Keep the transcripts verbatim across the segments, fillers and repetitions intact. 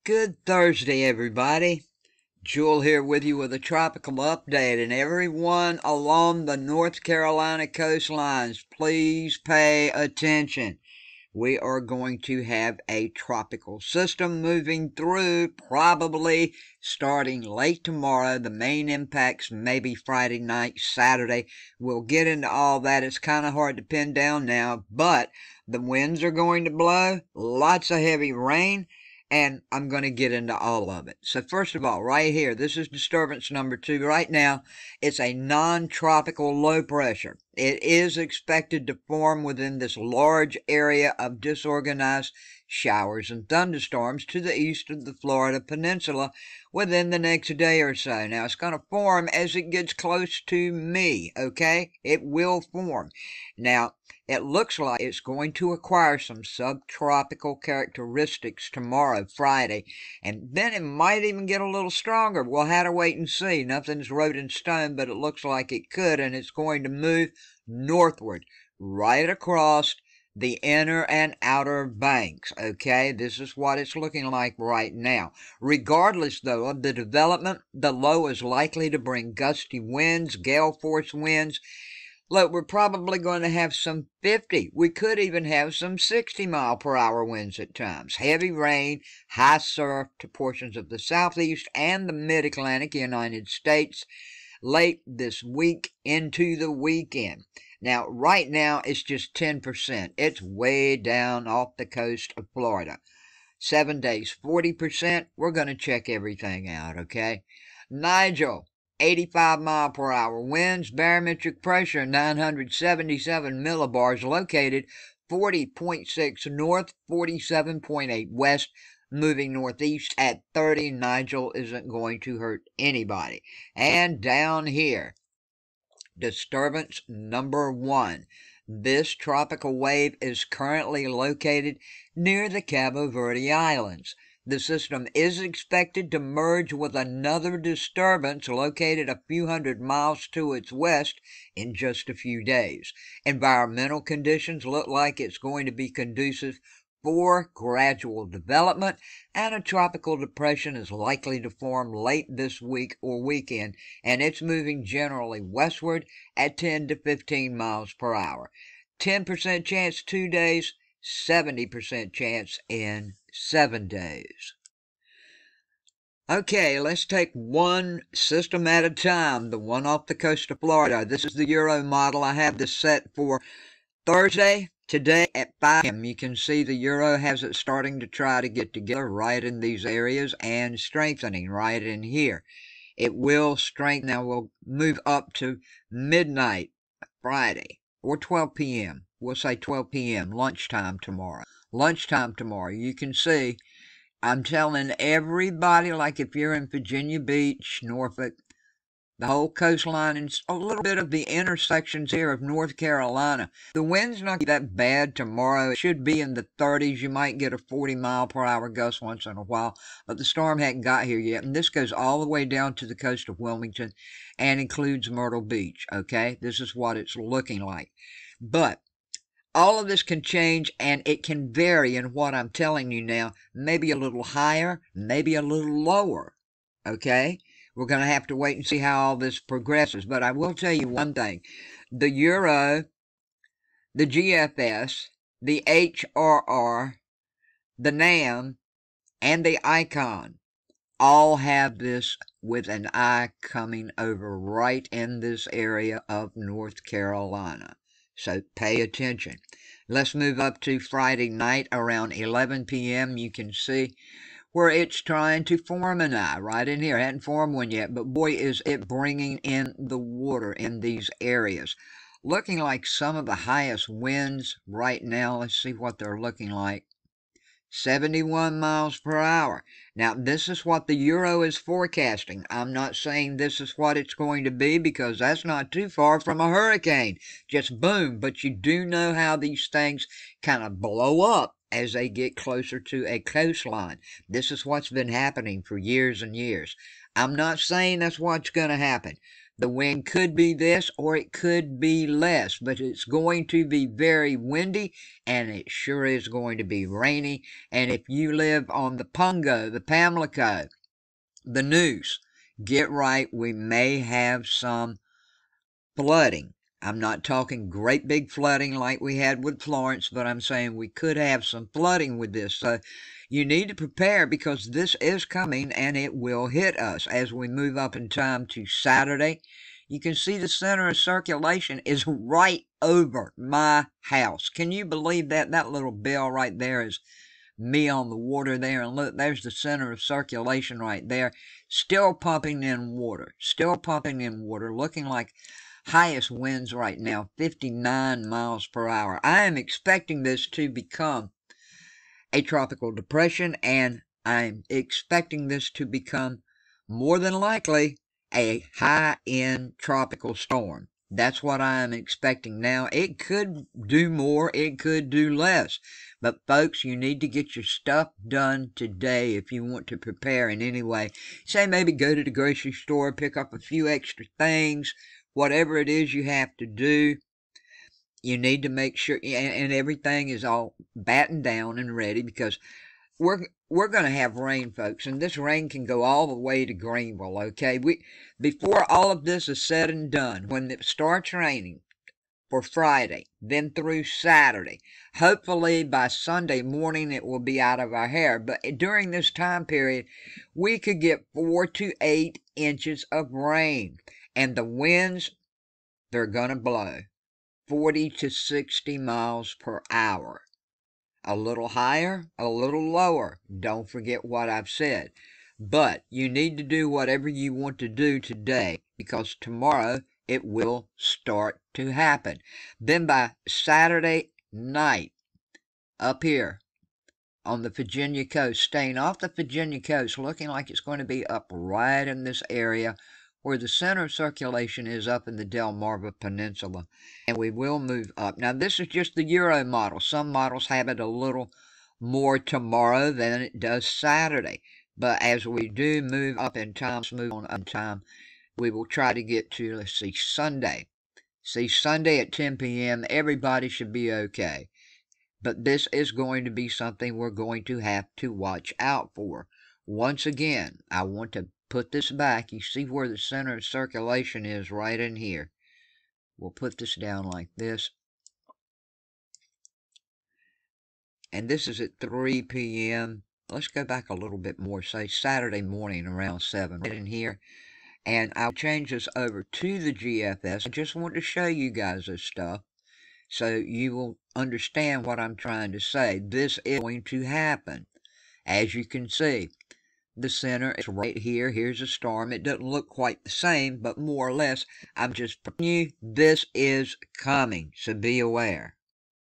Good Thursday, everybody. Jewel here with you with a tropical update, and everyone along the North Carolina coastlines, please pay attention. We are going to have a tropical system moving through, probably starting late tomorrow. The main impacts maybe Friday night, Saturday. We'll get into all that. It's kind of hard to pin down now, but the winds are going to blow, lots of heavy rain, and I'm going to get into all of it. So first of all, right here, this is disturbance number two. Right now, it's a non-tropical low pressure. It is expected to form within this large area of disorganized showers and thunderstorms to the east of the Florida Peninsula within the next day or so. Now, it's going to form as it gets close to me, okay? It will form. Now, it looks like it's going to acquire some subtropical characteristics tomorrow, Friday, and then it might even get a little stronger. We'll have to wait and see. Nothing's wrote in stone, but it looks like it could, and it's going to move northward, right across the inner and outer banks, okay? This is what it's looking like right now. Regardless, though, of the development, the low is likely to bring gusty winds, gale force winds. Look, we're probably going to have some fifty. We could even have some sixty mile per hour winds at times. Heavy rain, high surf to portions of the southeast and the mid-Atlantic United States late this week into the weekend. Now, right now, it's just ten percent. It's way down off the coast of Florida. Seven days, forty percent. We're going to check everything out, okay? Nigel, eighty-five mile per hour winds, barometric pressure nine hundred seventy-seven millibars, located forty point six north, forty-seven point eight west, moving northeast at thirty. Nigel isn't going to hurt anybody. And down here, disturbance number one. This tropical wave is currently located near the Cabo Verde Islands. The system is expected to merge with another disturbance located a few hundred miles to its west in just a few days. Environmental conditions look like it's going to be conducive for gradual development, and a tropical depression is likely to form late this week or weekend, and it's moving generally westward at ten to fifteen miles per hour. ten percent chance two days, seventy percent chance in seven days. Okay, let's take one system at a time, the one off the coast of Florida. This is the Euro model. I have this set for Thursday. Today at five p m you can see the Euro has it starting to try to get together right in these areas and strengthening right in here. It will strengthen. Now we'll move up to midnight Friday or twelve p m We'll say twelve p m lunchtime tomorrow. Lunchtime tomorrow. You can see I'm telling everybody, like if you're in Virginia Beach, Norfolk, the whole coastline, and a little bit of the intersections here of North Carolina. The wind's not that bad tomorrow. It should be in the thirties. You might get a forty mile per hour gust once in a while, but the storm hadn't got here yet. And this goes all the way down to the coast of Wilmington and includes Myrtle Beach, okay? This is what it's looking like. But all of this can change, and it can vary in what I'm telling you now. Maybe a little higher, maybe a little lower, okay? We're going to have to wait and see how all this progresses. But I will tell you one thing. The Euro, the G F S, the H R R, the NAM, and the ICON all have this with an eye coming over right in this area of North Carolina. So pay attention. Let's move up to Friday night around eleven p m You can see where it's trying to form an eye right in here. It hadn't formed one yet, but boy, is it bringing in the water in these areas. Looking like some of the highest winds right now. Let's see what they're looking like. seventy-one miles per hour. Now, this is what the Euro is forecasting. I'm not saying this is what it's going to be, because that's not too far from a hurricane. Just boom. But you do know how these things kind of blow up as they get closer to a coastline. This is what's been happening for years and years. I'm not saying that's what's going to happen, The wind could be this or it could be less, but it's going to be very windy and it sure is going to be rainy. And if you live on the Pungo, the Pamlico, the Neuse, get right, we may have some flooding. I'm not talking great big flooding like we had with Florence, but I'm saying we could have some flooding with this. So you need to prepare because this is coming and it will hit us as we move up in time to Saturday. You can see the center of circulation is right over my house. Can you believe that? That little bell right there is me on the water there. And look, there's the center of circulation right there. Still pumping in water. Still pumping in water. Looking like highest winds right now, fifty-nine miles per hour. I am expecting this to become a tropical depression, and I'm expecting this to become more than likely a high-end tropical storm. That's what I am expecting now. It could do more, it could do less. But folks, you need to get your stuff done today if you want to prepare in any way. Say maybe go to the grocery store, pick up a few extra things. Whatever it is you have to do, you need to make sure, and, and everything is all battened down and ready because we're we're going to have rain, folks, and this rain can go all the way to Greenville, okay? We before all of this is said and done, when it starts raining for Friday, then through Saturday, hopefully by Sunday morning it will be out of our hair, but during this time period, we could get four to eight inches of rain. And the winds, they're going to blow forty to sixty miles per hour. A little higher, a little lower. Don't forget what I've said. But you need to do whatever you want to do today because tomorrow it will start to happen. Then by Saturday night, up here on the Virginia coast, staying off the Virginia coast, looking like it's going to be up right in this area where the center of circulation is up in the Delmarva Peninsula, and we will move up. Now, this is just the Euro model. Some models have it a little more tomorrow than it does Saturday, but as we do move up in time, move on up in time, we will try to get to, let's see, Sunday. See, Sunday at ten p m, everybody should be okay. But this is going to be something we're going to have to watch out for. Once again, I want to put this back. You see where the center of circulation is right in here. We'll put this down like this. And this is at three p m Let's go back a little bit more, say Saturday morning around seven, right in here. And I'll change this over to the G F S. I just want to show you guys this stuff so you will understand what I'm trying to say. This is going to happen. As you can see, the center is right here. Here's a storm. It doesn't look quite the same, but more or less, I'm just telling you, this is coming, so be aware.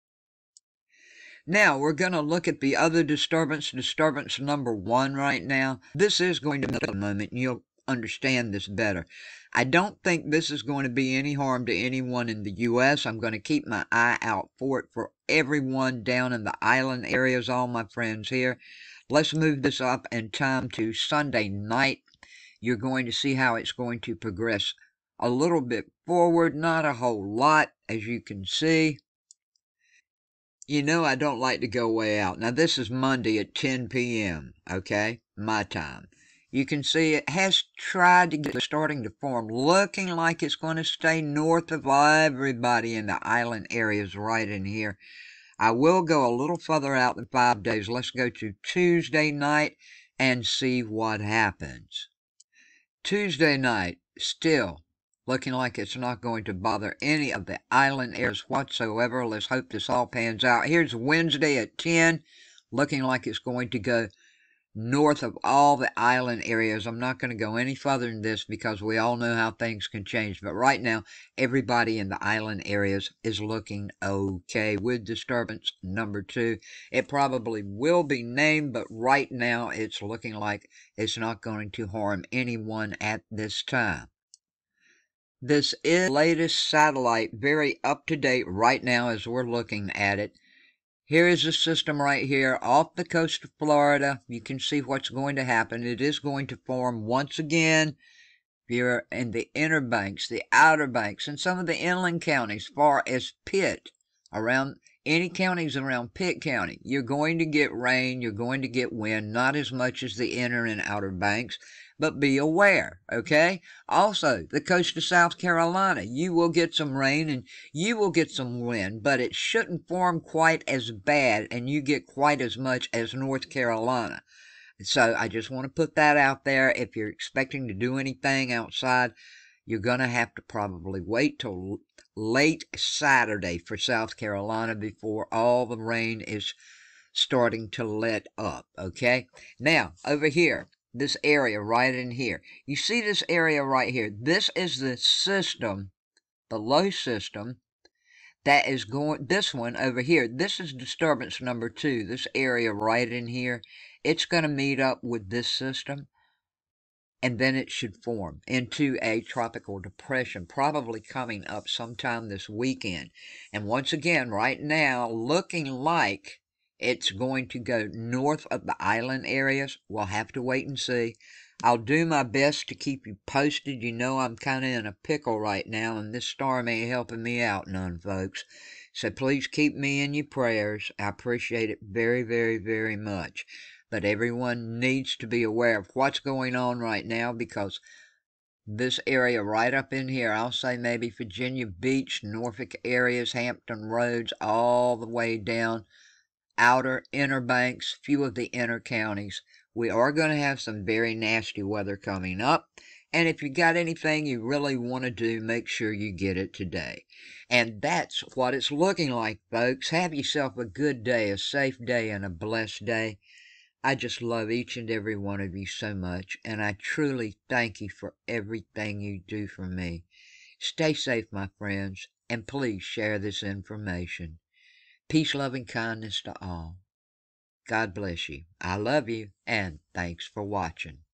Now, we're going to look at the other disturbance, disturbance number one right now. This is going to take a moment, and you'll understand this better. I don't think this is going to be any harm to anyone in the U S I'm going to keep my eye out for it for everyone down in the island areas, all my friends here. Let's move this up in time to Sunday night. You're going to see how it's going to progress a little bit forward, not a whole lot, as you can see. You know I don't like to go way out. Now, this is Monday at ten p m, okay, my time. You can see it has tried to get starting to form, looking like it's going to stay north of everybody in the island areas right in here. I will go a little further out than five days. Let's go to Tuesday night and see what happens. Tuesday night, still looking like it's not going to bother any of the island areas whatsoever. Let's hope this all pans out. Here's Wednesday at ten, looking like it's going to go north of all the island areas. I'm not going to go any further than this because we all know how things can change. But right now, everybody in the island areas is looking okay with disturbance number two. It probably will be named, but right now it's looking like it's not going to harm anyone at this time. This is the latest satellite, very up-to-date right now as we're looking at it. Here is the system right here off the coast of Florida. You can see what's going to happen. It is going to form once again if you're in the inner banks, the outer banks, and some of the inland counties, far as Pitt, around any counties around Pitt County, you're going to get rain, you're going to get wind, not as much as the inner and outer banks, but be aware, okay? Also, the coast of South Carolina, you will get some rain and you will get some wind, but it shouldn't form quite as bad and you get quite as much as North Carolina. So I just want to put that out there. If you're expecting to do anything outside, you're going to have to probably wait till late Saturday for South Carolina before all the rain is starting to let up, okay? Now, over here, this area right in here. You see this area right here? This is the system, the low system, that is going, this one over here, this is disturbance number two, this area right in here. It's going to meet up with this system, and then it should form into a tropical depression, probably coming up sometime this weekend. And once again, right now, looking like it's going to go north of the island areas. We'll have to wait and see. I'll do my best to keep you posted. You know I'm kind of in a pickle right now, and this storm ain't helping me out none, folks. So please keep me in your prayers. I appreciate it very, very, very much. But everyone needs to be aware of what's going on right now, because this area right up in here, I'll say maybe Virginia Beach, Norfolk areas, Hampton Roads, all the way down, outer, inner banks, few of the inner counties. We are going to have some very nasty weather coming up. And if you got anything you really want to do, make sure you get it today. And that's what it's looking like, folks. Have yourself a good day, a safe day, and a blessed day. I just love each and every one of you so much, and I truly thank you for everything you do for me. Stay safe, my friends, and please share this information. Peace, love, and kindness to all. God bless you. I love you, and thanks for watching.